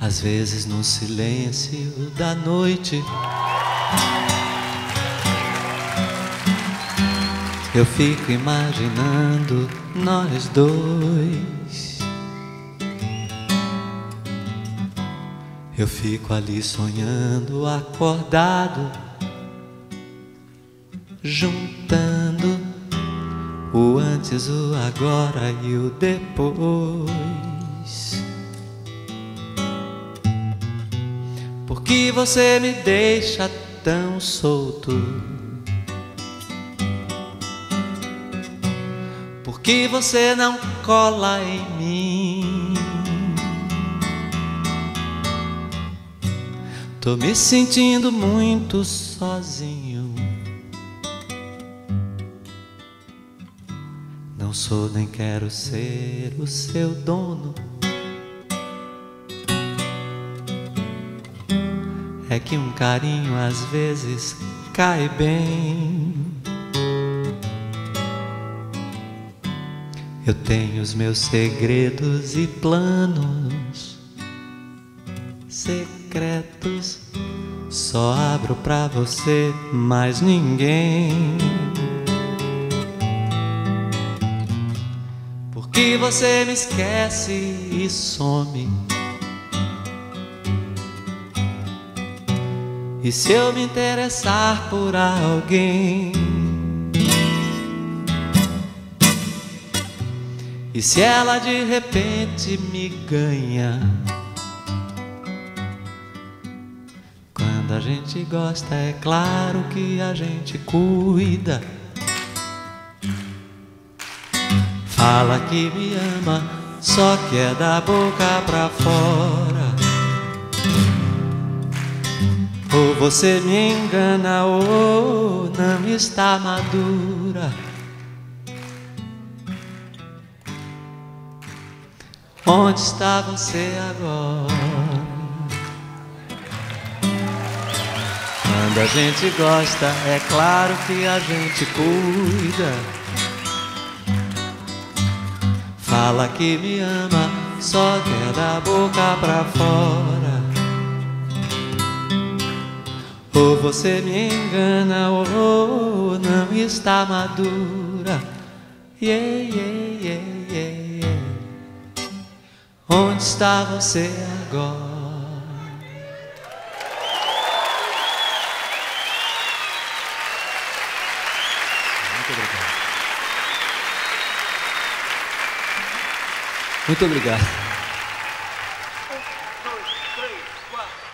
Às vezes no silêncio da noite eu fico imaginando nós dois. Eu fico ali sonhando, acordado, juntando o antes, o agora e o depois. Por que você me deixa tão solto? Por que você não cola em mim? Tô me sentindo muito sozinho. Não sou nem quero ser o seu dono. É que um carinho às vezes cai bem. Eu tenho os meus segredos e planos secretos. Só abro pra você, mais ninguém. Porque você me esquece e some. E se eu me interessar por alguém? E se ela de repente me ganha? Quando a gente gosta, é claro que a gente cuida. Fala que me ama, só que é da boca pra fora. Ou você me engana ou não está madura. Onde está você agora? Quando a gente gosta, é claro que a gente cuida. Fala que me ama, só que é da boca pra fora. Ou você me engana ou não está madura. Yeah, yeah, yeah, yeah, yeah. Onde está você agora? Muito obrigado. Muito obrigado. 1, 2, 3, 4.